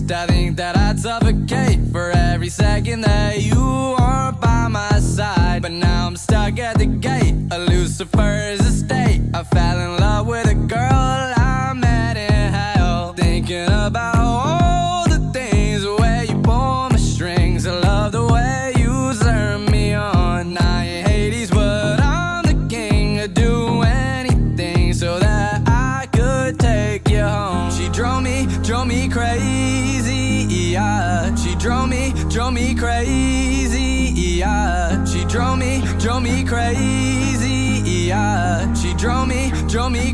taste. I think that I'd suffocate for every second that you aren't by my side. But now I'm stuck at the gate of Lucifer's estate. I fell in love with a girl I met in hell, thinking about all the things, the way you pull my strings. I love the way you turn me on. Now in Hades, but I'm the king. I'd do anything so that I could take you home. She drove me crazy, yeah. She drove me crazy, yeah. She drove me crazy, yeah. She drove me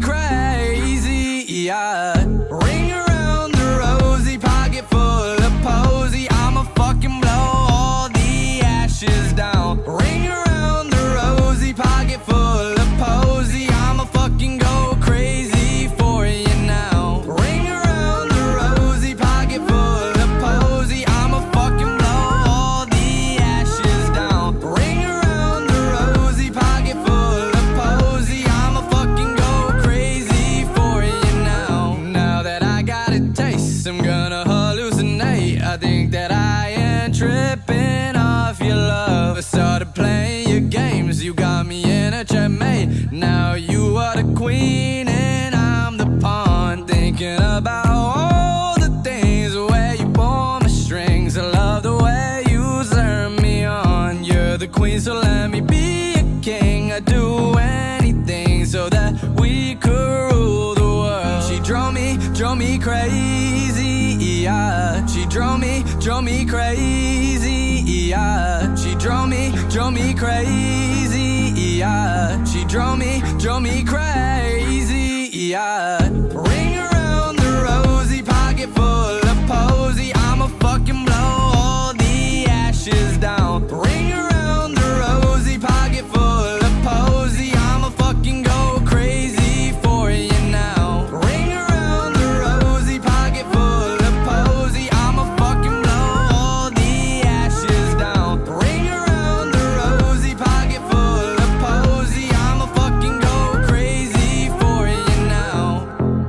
crazy, yeah. Ring around the rosy, pocket full of posy. I'ma fucking blow all the ashes down. Ring around the rosy, pocket full of posy. I'ma fucking go crazy for you now. Ring around the rosy, pocket full of posy. I'ma fucking blow all the ashes down. Ring around the rosy, pocket full of posy. I'ma fucking go crazy for you now. Now that I got a taste, I'm gonna hallucinate. I think that I am tripping off your love. I started playing your games, you got me in a checkmate. Now you are the queen and I'm the pawn, thinking about all the things, the way you pull my strings. I love the way you turn me on. You're the queen, so let me be a king. I'd do anything so that we could rule the world. She drove me crazy, yeah. She drove me crazy, yeah. She drove me crazy, yeah. She drove me crazy, yeah. Ring around the rosy, pocket full of posy. I'ma fucking blow all the ashes down. Ring around the rosy, pocket full of posy. I'ma fucking go crazy for you now. Ring around the rosy, pocket full of posy. I'ma fucking blow all the ashes down. Ring around the rosy, pocket full of posy. I'ma fucking go crazy for you now.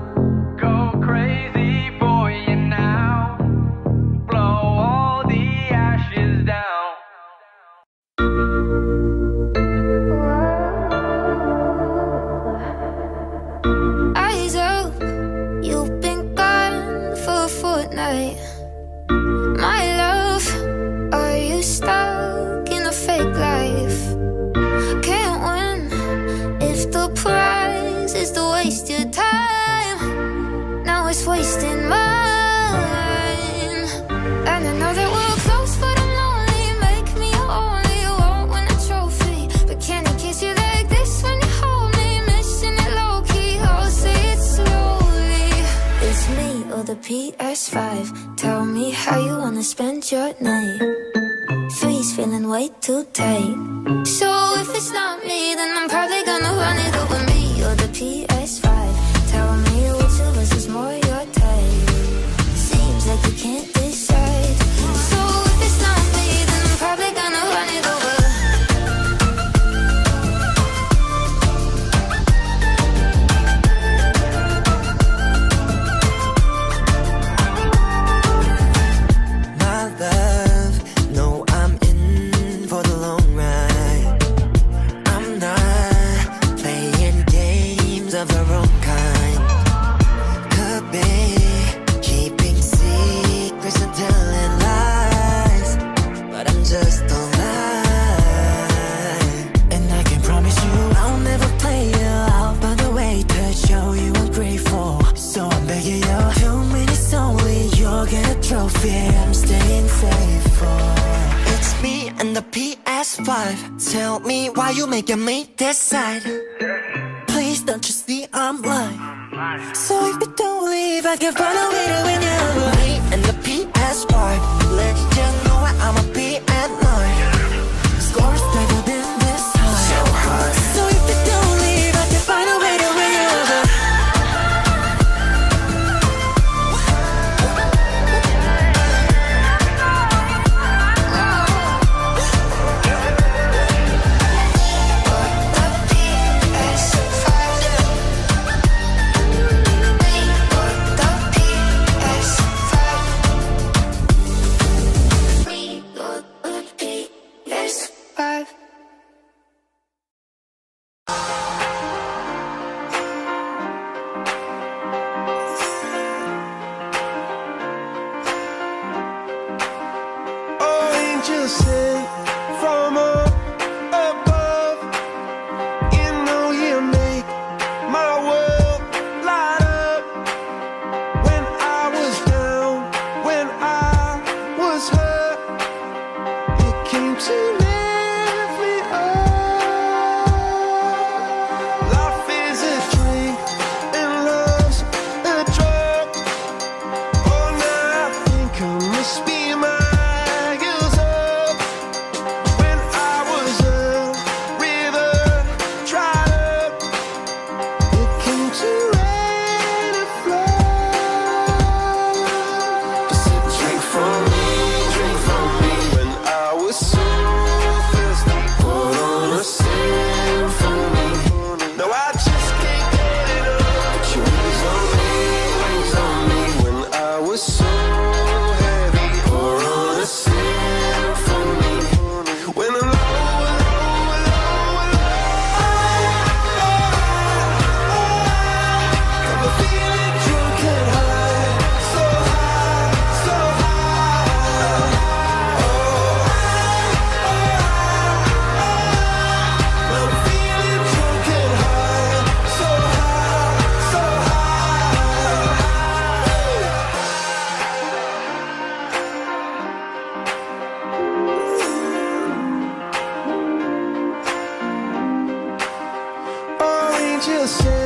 Go crazy for you now. Blow all the ashes down. Eyes up, you've been gone for a fortnight. My love, are you stuck in a fake life? Can't win if the prize is to waste your time. Now it's wasting mine. And I know that we're close, but I'm lonely. Make me your only, you won't win a trophy. But can I kiss you like this when you hold me? Missing it low-key, I'll say it slowly. It's me or the PS5. Tell me how you wanna spend your night. Three's feeling way too tight. So if it's not me, then I'm probably gonna run it over me or the PS5. Tell me which of us is more your type. Seems like you can't decide. So if it's not me, then I'm probably gonna run it over. My love, no, I'm in for the long ride. I'm not playing games of the wrong kind. Could be keeping secrets and telling lies, but I'm just alive. And I can promise you I'll never play you out, by the way, to show you I'm grateful. So I'm begging you, 2 minutes only, you'll get a trophy. I'm staying faithful. It's me and the PS5. Tell me why you making me decide. Please don't you see I'm lying? So if you don't leave, I can find a way to win you. Me and the PS5. Let you know where I'ma be at night. Scores better than this high. So hard. So if you don't leave, I can find a way to win you. The PS5. angel sent from up above. You know you make my world light up. When I was down, when I was hurt, you came to lift me up. Life is a drink and love's a drug. Oh, now I think I must be my girls up. When I was a river dried up, it came to rain and flood. Said, drink from me, when I was so thirsty. Put on a symphony. No, I just can't get enough. Put your wings on me, when I was so heavy. Pour on a symphony. When I'm low, I'm feeling drunk and high, so high, so high. I'm feeling drunk and high, so high, so high. Oh, angel said